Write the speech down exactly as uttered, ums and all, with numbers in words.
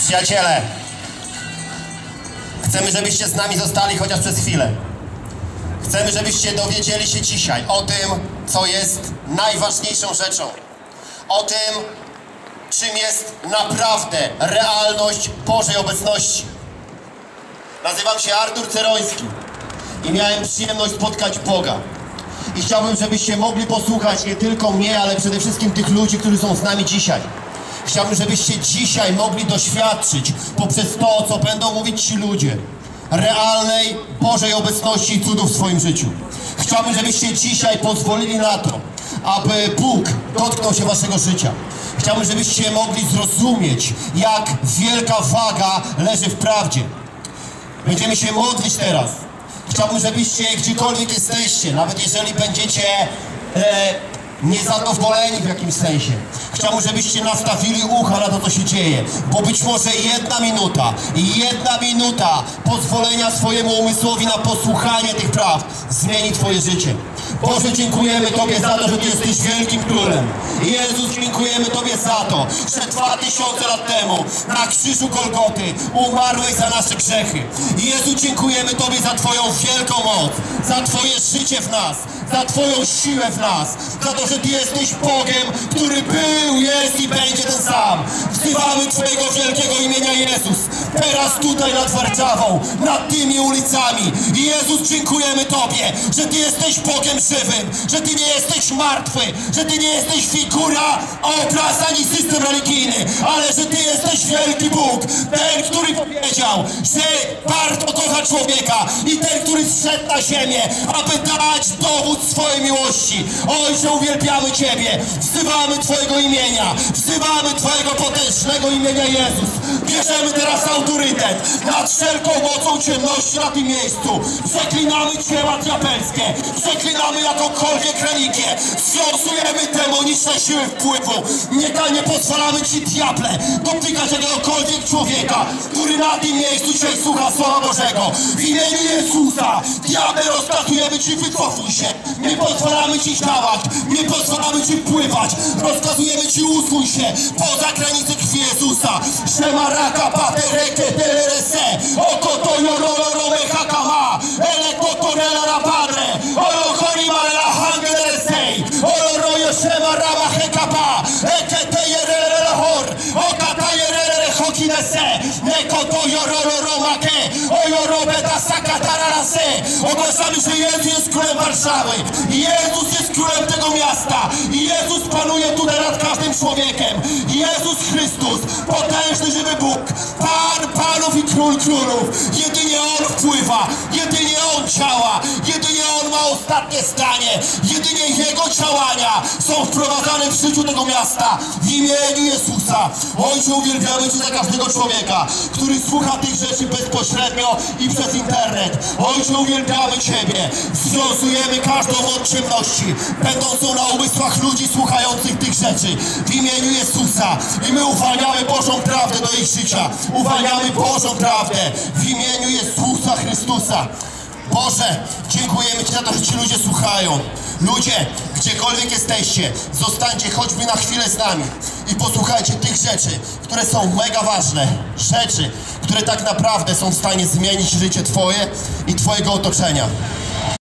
Przyjaciele, chcemy, żebyście z nami zostali chociaż przez chwilę. Chcemy, żebyście dowiedzieli się dzisiaj o tym, co jest najważniejszą rzeczą. O tym, czym jest naprawdę realność Bożej obecności. Nazywam się Artur Ceroński i miałem przyjemność spotkać Boga. I chciałbym, żebyście mogli posłuchać nie tylko mnie, ale przede wszystkim tych ludzi, którzy są z nami dzisiaj. Chciałbym, żebyście dzisiaj mogli doświadczyć poprzez to, co będą mówić ci ludzie, realnej Bożej obecności i cudów w swoim życiu. Chciałbym, żebyście dzisiaj pozwolili na to, aby Bóg dotknął się waszego życia. Chciałbym, żebyście mogli zrozumieć, jak wielka waga leży w prawdzie. Będziemy się modlić teraz. Chciałbym, żebyście gdziekolwiek jesteście, nawet jeżeli będziecie e, niezadowoleni w jakimś sensie. Chciałbym, żebyście nastawili ucha na to, co się dzieje, bo być może jedna minuta, jedna minuta pozwolenia swojemu umysłowi na posłuchanie tych prawd zmieni twoje życie. Boże, dziękujemy Tobie za to, że Ty jesteś wielkim królem. Jezus, dziękujemy Tobie za to, że dwa tysiące lat temu na krzyżu Golgoty umarłeś za nasze grzechy. Jezu, dziękujemy Tobie za Twoją wielką moc, za Twoje życie w nas, za Twoją siłę w nas, za to, że Ty jesteś Bogiem, który był, jest i będzie ten sam. Wzywamy Twojego wielkiego imienia Jezus, teraz tutaj nad Warszawą, nad tymi ulicami. Jezus, dziękujemy Tobie, że Ty jesteś Bogiem żywym, że Ty nie jesteś martwy, że Ty nie jesteś figura, obraz ani system religijny, ale że Ty jesteś wielki Bóg, ten, który powiedział, że bardzo kocha człowieka i ten, który zszedł na ziemię, aby dać dowód swojej miłości. Ojcze, uwielbiamy Ciebie, wzywamy Twojego imienia, wzywamy Twojego potężnego imienia Jezus. Bierzemy teraz autorytet nad wszelką mocą ciemności na tym miejscu. Przeklinamy dzieła diabelskie, przeklinamy jakąkolwiek religię, związujemy demoniczne siły wpływu. Nie, nie pozwalamy Ci, diable, dotykać jakiegokolwiek człowieka, który na tym miejscu dzisiaj słucha Słowa Bożego. W imieniu Jezusa, diable, rozkazujemy Ci, wycofuj się. Nie pozwalamy Ci działać, nie pozwalamy Ci pływać. Rozkazujemy Ci, usuń się poza granicę krwi Jezusa. Shemaraka patereke telerese, okoto yororome hakama, elekotorela rapadre, olochori marela hangeresei, oloroyo shemarama hekapa, ekete yerele hor, okata yerele hokinese, nekoto yororomake, oyorobeta sakatararase. Ogłaszamy, że Jezus jest królem Warszawy. Jezus jest królem tego miasta. Jezus panuje tutaj nad każdym człowiekiem. Jezus Chrystus, potężny, żywy Bóg, Pan Panów i Król Królów. Jedynie On wpływa, jedynie On działa, jedynie On ma ostatnie zdanie. Jedynie Jego działania są wprowadzane w życiu tego miasta. W imieniu Jezusa. Ojcze, uwielbiamy Cię za każdego człowieka, który słucha tych rzeczy bezpośrednio i przez internet. Ojcze, uwielbiamy Ciebie. Związujemy każdą moc ciemności, będącą na umysłach ludzi słuchających tych rzeczy. W imieniu Jezusa. I my uwalniamy Bożą prawdę do ich życia. Uwalniamy Bożą prawdę w imieniu Jezusa Chrystusa. Boże, dziękujemy Ci za to, że Ci ludzie słuchają. Ludzie, gdziekolwiek jesteście, zostańcie choćby na chwilę z nami i posłuchajcie tych rzeczy, które są mega ważne. Rzeczy, które tak naprawdę są w stanie zmienić życie Twoje i Twojego otoczenia.